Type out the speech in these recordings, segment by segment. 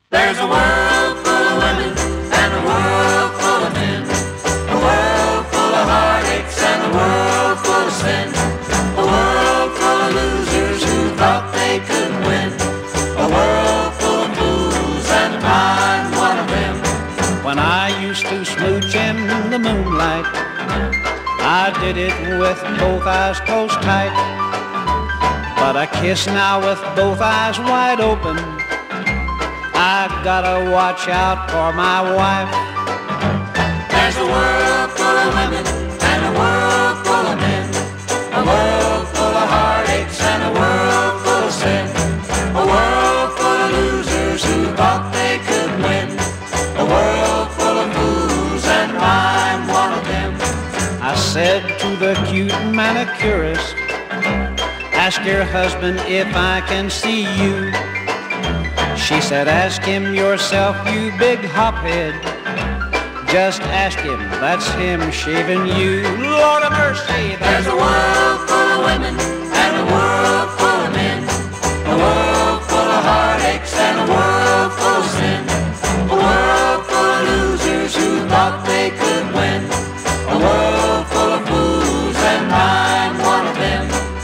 There's a world full of women and a world full of men, a world full of heartaches and a world full of sin, a world full of losers who thought they could win, a world full of fools and I'm one of them. When I used to smooch in the moonlight, I did it with both eyes closed tight. But I kiss now with both eyes wide open. I gotta watch out for my wife. There's a world full of women and a world full of men, a world full of heartaches and a world full of sin, a world full of losers who thought they could win, a world full of fools and I'm one of them. I said to the cute manicurist, ask your husband if I can see you. She said, ask him yourself, you big hophead. Just ask him, that's him shaving you. Lord of mercy, there's a world full of women and a world full of men, a world full of heartaches and a world full of sin, a world full of losers who thought they could win, a world full of fools and I'm one of them.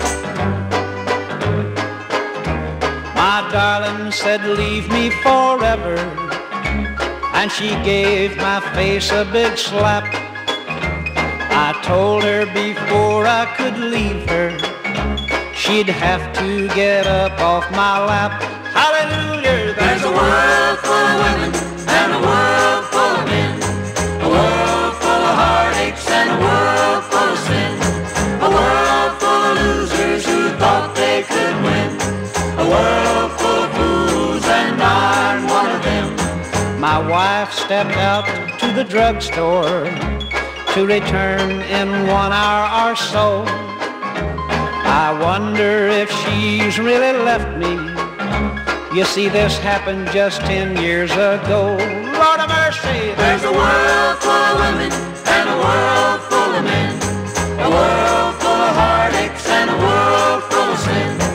My darling said, leave me forever, and she gave my face a big slap. I told her before I could leave her, she'd have to get up off my lap. Hallelujah! There's a world full of women and a world full of men, a world full of heartaches and a world full of sin, a world full of losers who thought they could win, a world full of fools and I'm one of them. My wife stepped out to the drugstore to return in 1 hour or so. I wonder if she's really left me. You see, this happened just 10 years ago. Lord of mercy, there's a world full of women and a world full of men, a world full of heartaches and a world full of sin,